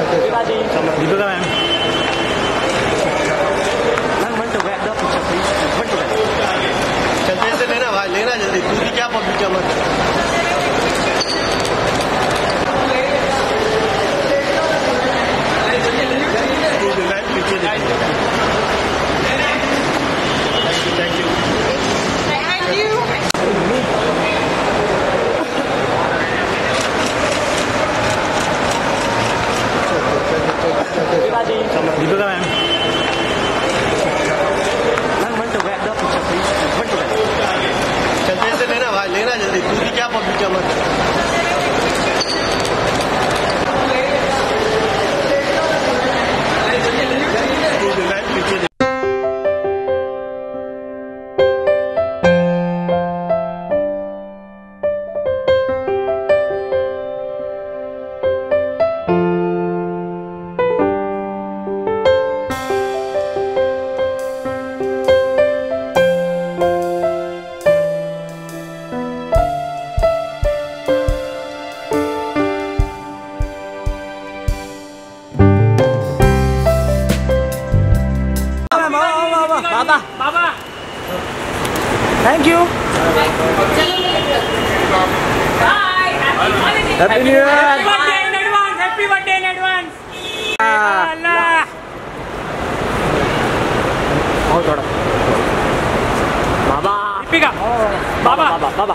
Deepika ma'am चलते लेना भाई, लेना जल्दी, तू भी क्या पब्लिक क्या मत दीपिका मैम चलते लेना भाई, लेना जल्दी, तू भी क्या पब्लिक क्या मत बाबा thank you happy new year happy birthday in advance और थोड़ा बाबा दीपिका बाबा बाबा बाबा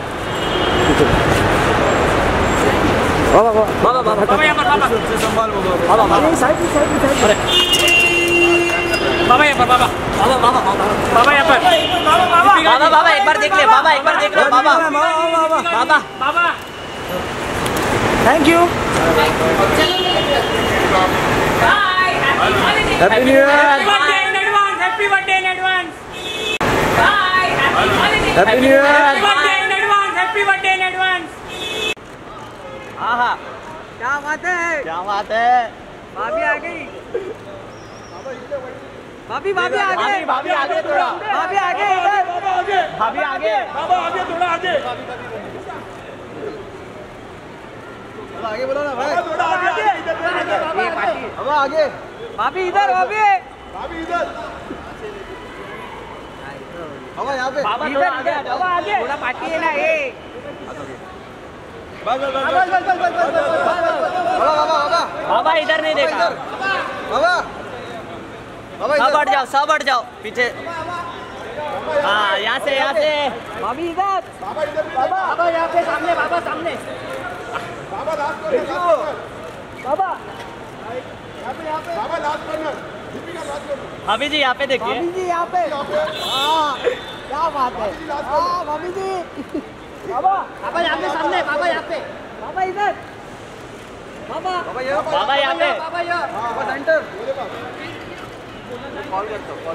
बाबा बाबा बाबा बाबा यहाँ पर बाबा संभाल बाबा बाबा साइड अरे बाबा यहाँ पर बाबा बाबा बाबा बाबा यहाँ पर बाबा बाबा एक बार देख ले बाबा, एक बार देख लो बाबा बाबा बाबा thank you happy new year happy birthday in advance happy new year happy birthday in advance आहा क्या बात है, क्या बात है। भाभी आ गई, भाभी भाभी आगे, भाभी आगे थोड़ा, भाभी आगे, भाभी आगे, बाबा आगे थोड़ा आगे, आगे बोलो ना भाई, थोड़ा आगे, बाबा आगे, भाभी इधर, भाभी भाभी इधर, बाबा यहाँ पे, बाबा इधर इधर, बाबा आगे, थोड़ा पार्टी है ना ये, बाबा बाबा इधर नहीं देखा, बाबा सब हट जाओ पीछे। हाँ यहाँ से भाभी इधर, बाबा यहाँ पे सामने, बाबा सामने, बाबा लास्ट बाबा बाबा लास्ट कॉर्नर, भाभी जी यहाँ पे देखिए, भाभी जी यहाँ पे, हाँ क्या बात है, हाँ भाभी जी, बाबा यहाँ पे सामने, बाबा यहाँ पे, बाबा इधर, बाबा यहाँ पे, बाबा सेंटर, कॉल करता हूँ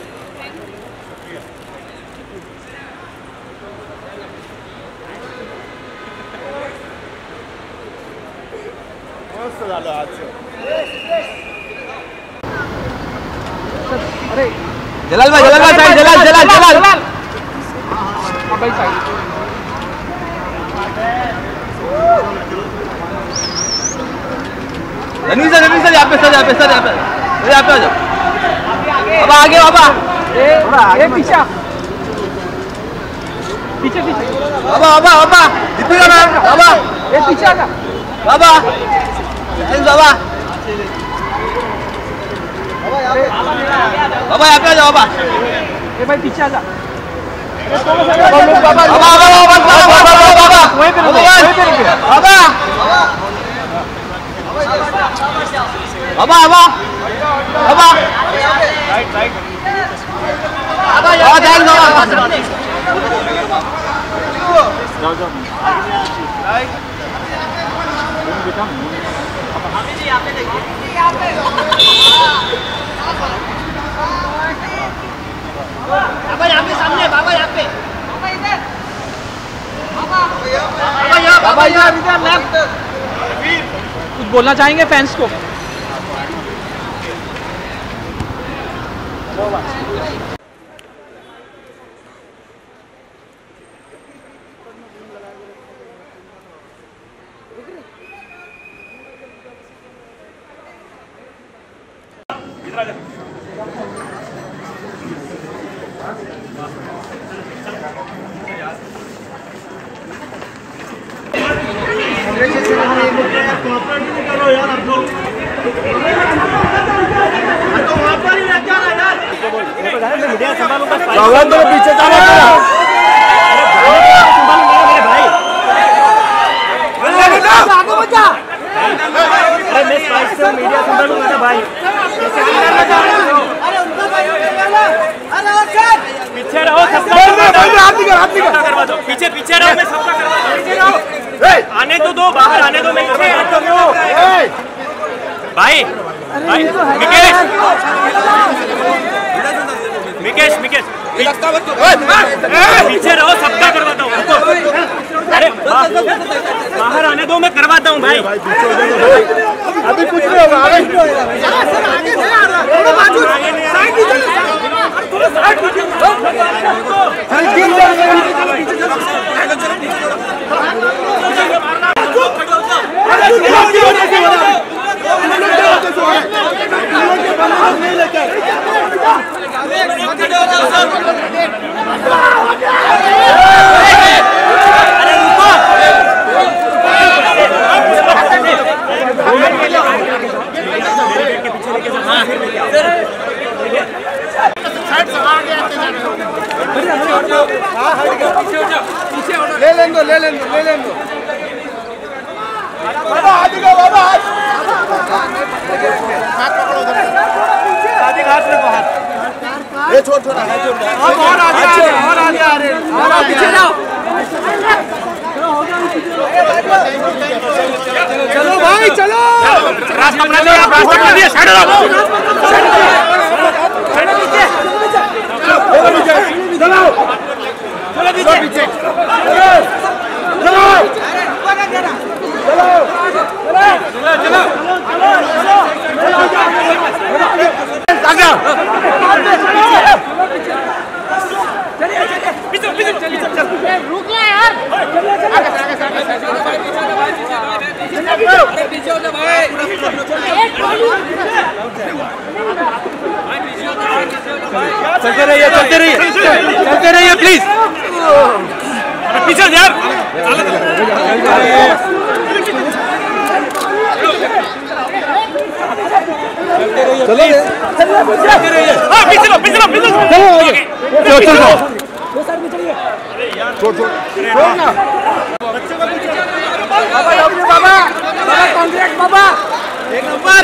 मस्त झालं आज। अरे जलाल भाई जलाल भाई साइड रनील सर यहाँ पे, सर यहाँ पे आ जाओ, बाबा आगे, बाबा ये पीछे बाबा दीपिका मैम, बाबा ये पीछे आजा, बाबा बाबा यहाँ पे आ जाओ, बाबा ये भाई पीछे आजा, बाबा राइट बाबा यहाँ पे सामने, बाबा यहाँ पे, बाबा इधर, बाबा इधर लेफ्ट। कुछ बोलना चाहेंगे फैंस को? पीछे चला मीडिया संभालूंगा ना भाई। पीछे रहो, करवा दो। पीछे पीछे रहो, मैं सबका करवा दो। आने तो दो, बाहर आने दो। मैं भाई भाई मिकेश पीछे रहो, सबका करवाता हूँ। अरे बाहर आने दो, मैं करवाता हूँ भाई। अभी कुछ नहीं होगा। ले लें दो। बाबा हाथ पकड़ो उधर। हाथ रखो, हाथ। ये छोड़ और आगे पीछे जाओ। चलो भाई चलो। रास्ता बना लिया, साइड चलो पीछे रुक ले यार। चलते रहिए प्लीज। पीछे यार। चलो पीछे लो। छोड़ ना। बाबा कॉन्ट्रैक्ट बाबा। एक नंबर।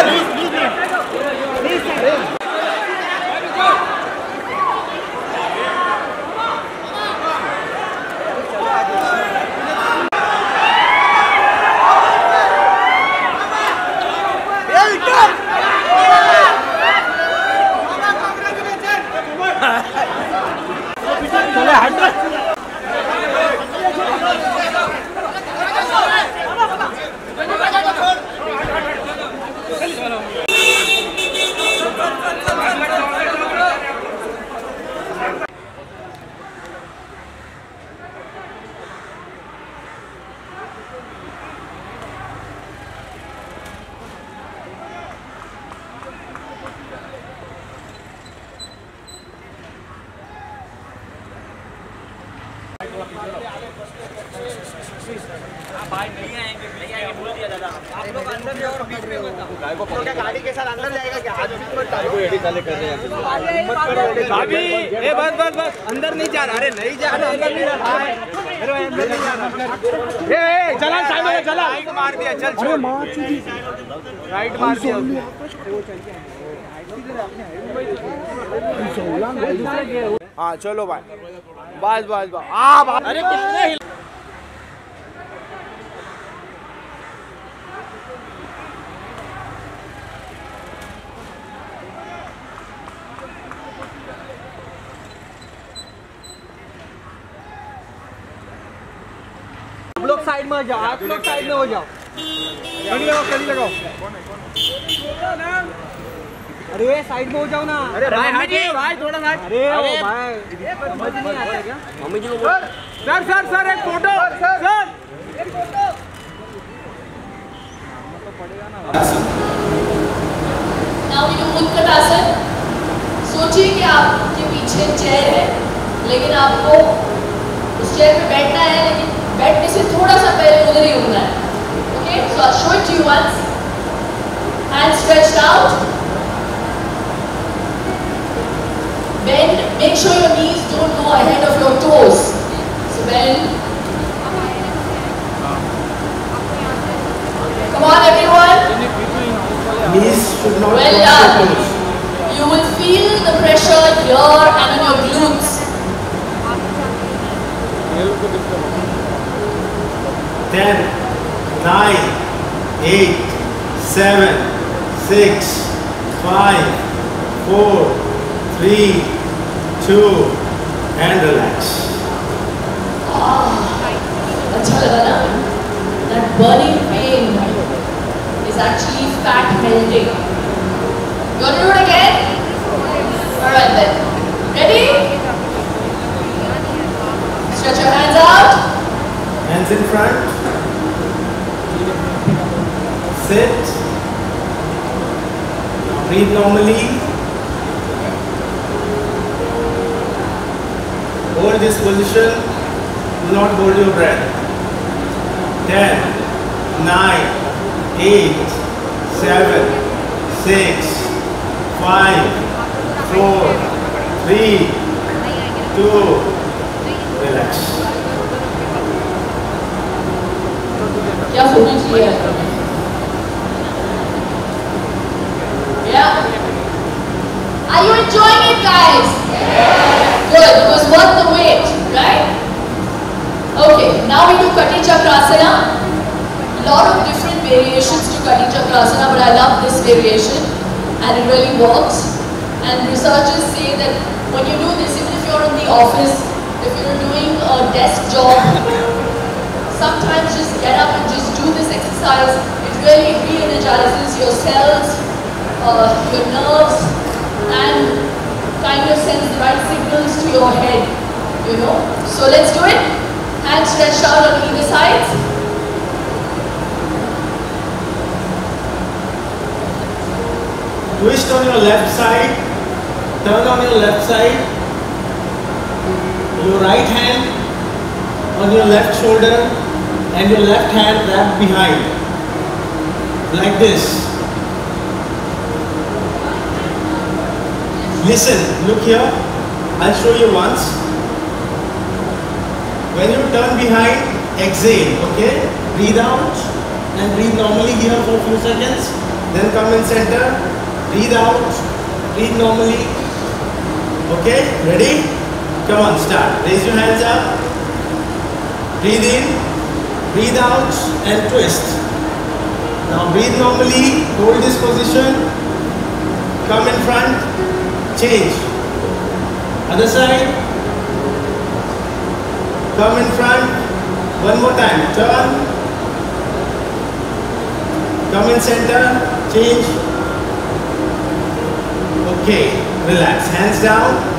आप लोग अंदर जाओ और बीच में मत आओ। क्या गाड़ी के साथ अंदर जाएगा क्या? आज मत डालो। एडी चाले कर रहे हैं। अभी ए बस अंदर नहीं जा रहा। अरे नहीं जा रहा, अंदर नहीं जा रहा है। अरे अंदर नहीं जा रहा। ए चला साइड में चला। राइट मार दिया, चल। अरे मार चुकी। राइट मार दिया। वो चल गया। हाँ चलो भाई। बस अरे कितने आप लोग साइड में जाओ। आप लोग साइड में हो जाओ। कड़ी लगाओ। अरे साइड में हो जाओ ना। अरे भाई थोड़ा सा। अरे भाई समझ नहीं आता क्या? मम्मी जी को सर एक फोटो। सर एक फोटो तो पड़ेगा ना। Now we do Utkatasana. सोचिए कि आपके पीछे चेयर है, लेकिन आपको उस चेयर पे बैठना है, लेकिन बैठने से थोड़ा सा पहले उधर ही उठना है. Okay, so I'll show it to you once. Hands stretched out. Bend. Make sure your knees don't go ahead of your toes. So bend. Come on, everyone. Knees should not Well done. You will feel the pressure here and on your glutes. 10, 9, 8, 7, 6, 5, 4, 3, 2, and relax. अच्छा लगा ना? That burning pain is actually fat melting. You want to do it again? Alright then. Ready? Stretch your hands out. Hands in front. Sit. Now breathe normally. Hold this position. Do not hold your breath. 10, 9, 8, 7, 6, 5, 4, 3, 2, relax. क्या होना चाहिए? Yeah. Are you enjoying it, guys? Good, because worth the wait, right? Okay, now we do Kati Chakrasana. A lot of different variations to Kati Chakrasana, but I love this variation and it really works. And researchers say that when you do this, even if you're in the office, if you're doing a desk job, sometimes just get up and just do this exercise. It really re-energizes your cells, your nerves, and kind of sends the right signals to your head, you know. So let's do it. Hands stretched out on either side. Twist on your left side. Turn on your left side. Your right hand on your left shoulder and your left hand wrapped behind. Like this. Listen, look here. I'll show you once. When you turn behind, exhale, okay? Breathe out and breathe normally here for a few seconds. Then come in center. Breathe out, breathe normally. Okay, ready? Come on, start. Raise your hands up. Breathe in, breathe out and twist. Now breathe normally, hold this position. Come in front, change. Other side. Come in front. One more time. Turn. Come in center. Change. Okay. Relax. Hands down.